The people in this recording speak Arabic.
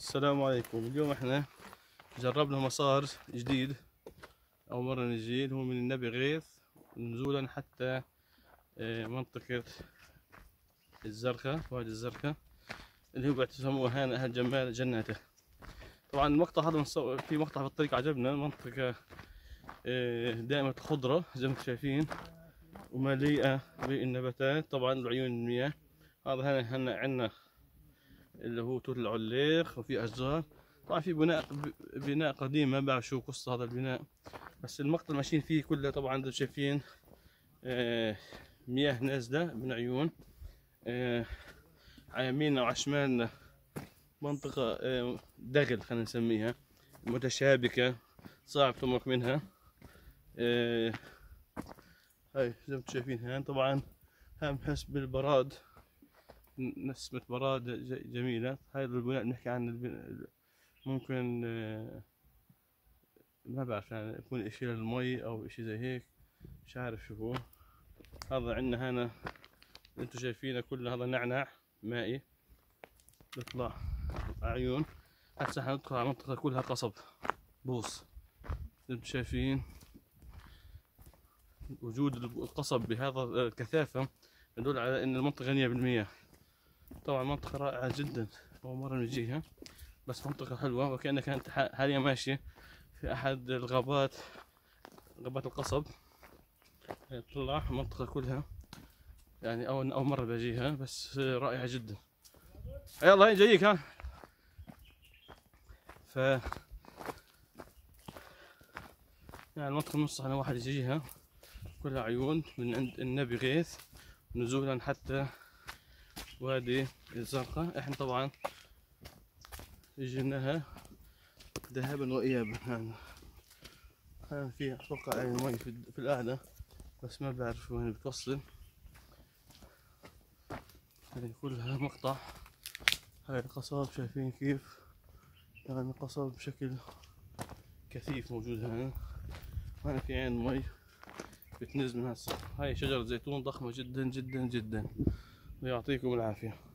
السلام عليكم. اليوم احنا جربنا مسار جديد، أول مرة نجي، هو من النبي غيث نزولا حتى منطقة الزرقاء، وادي الزرقاء اللي هو بيسموها هنا أهل جمال جناته. طبعا المقطع هذا في مقطع في الطريق عجبنا، منطقة دائمة الخضرة زي ما انتم شايفين ومليئة بالنباتات، طبعا وعيون المياه. هذا هنا عندنا اللي هو توت العليق وفي أشجار. طبعا في بناء قديم، ما بعرف شو قصة هذا البناء، بس المقطع ماشيين فيه كله طبعا انتم شايفين مياه نازلة من عيون. على يميننا وعلى شمالنا منطقة دغل خلينا نسميها، متشابكة صعب تمرق منها. هاي زي ما انتم شايفين هان. طبعا هم حس بالبراد، نسمة براد جميلة. هاي البناء بنحكي عن ممكن ما بعرف يعني يكون اشي للمي او اشي زي هيك، مش عارف شو هو. هذا عندنا هنا اللي انتم شايفينه كله، هذا نعناع مائي بيطلع عيون. هسه حندخل على منطقة كلها قصب بوص. انتم شايفين وجود القصب بهذا الكثافة يدل على ان المنطقة غنية بالمياه. طبعا منطقة رائعة جدا، أول مرة نجيها، بس منطقة حلوة وكأنك أنت حاليا ماشي في أحد غابات القصب. طلع المنطقة كلها يعني أول مرة بجيها، بس رائعة جدا. يلا هاي جايك ها. ف يعني المنطقة المنصح أن واحد يجيها، كلها عيون من عند النبي غيث نزولا حتى وادي الزرقاء. احنا طبعا جيناها ذهابا وإيابا. يعني في أتوقع يعني المي في الأعلى، بس ما بعرف وين بتوصل. هذه كلها مقطع. هاي القصب شايفين كيف، يعني قصب بشكل كثيف موجود هنا. هنا في عين مي بتنزل من هسه. هاي شجرة زيتون ضخمة جدا جدا جدا، ويعطيكم العافية.